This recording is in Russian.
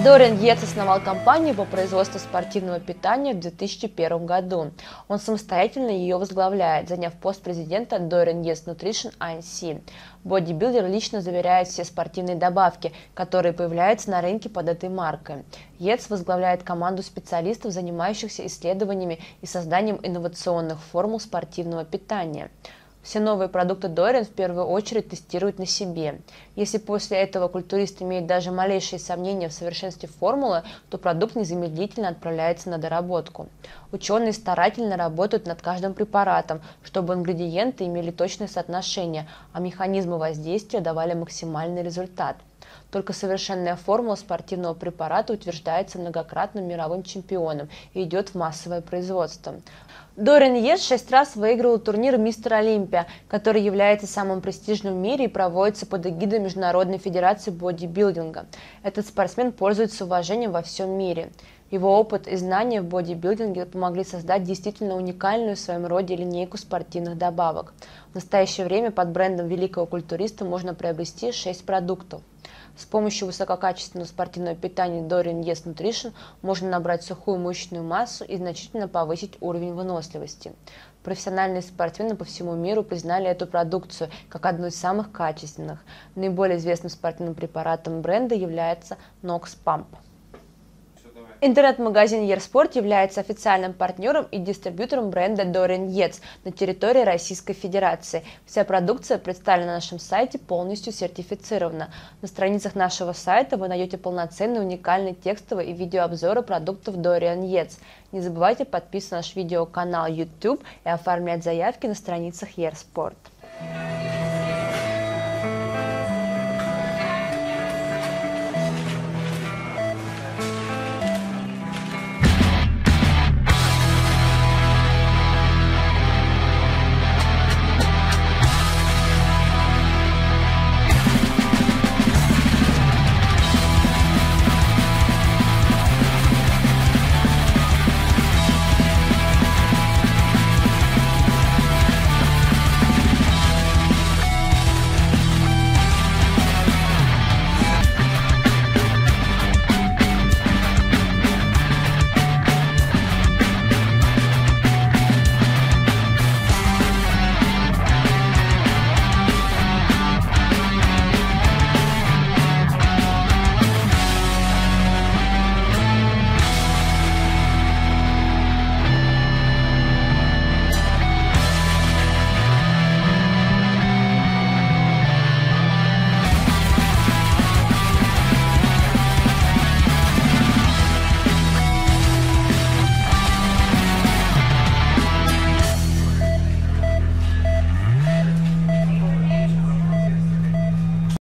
Дориан Йетс основал компанию по производству спортивного питания в 2001 году. Он самостоятельно ее возглавляет, заняв пост президента Dorian Yates Nutrition Inc. Бодибилдер лично заверяет все спортивные добавки, которые появляются на рынке под этой маркой. Йетс возглавляет команду специалистов, занимающихся исследованиями и созданием инновационных формул спортивного питания. Все новые продукты Дориан в первую очередь тестируют на себе. Если после этого культурист имеет даже малейшие сомнения в совершенстве формулы, то продукт незамедлительно отправляется на доработку. Ученые старательно работают над каждым препаратом, чтобы ингредиенты имели точное соотношение, а механизмы воздействия давали максимальный результат. Только совершенная формула спортивного препарата утверждается многократным мировым чемпионом и идет в массовое производство. Дориан Йетс 6 раз выигрывал турнир «Мистер Олимпия», который является самым престижным в мире и проводится под эгидой Международной федерации бодибилдинга. Этот спортсмен пользуется уважением во всем мире. Его опыт и знания в бодибилдинге помогли создать действительно уникальную в своем роде линейку спортивных добавок. В настоящее время под брендом великого культуриста можно приобрести 6 продуктов. С помощью высококачественного спортивного питания Dorian Yates Nutrition можно набрать сухую мышечную массу и значительно повысить уровень выносливости. Профессиональные спортсмены по всему миру признали эту продукцию как одну из самых качественных. Наиболее известным спортивным препаратом бренда является Nox Pump. Интернет-магазин Ерспорт является официальным партнером и дистрибьютором бренда Dorian Yates на территории Российской Федерации. Вся продукция, представленная на нашем сайте, полностью сертифицирована. На страницах нашего сайта вы найдете полноценные уникальные текстовые и видеообзоры продуктов Dorian Yates. Не забывайте подписываться на наш видеоканал YouTube и оформлять заявки на страницах Ерспорт.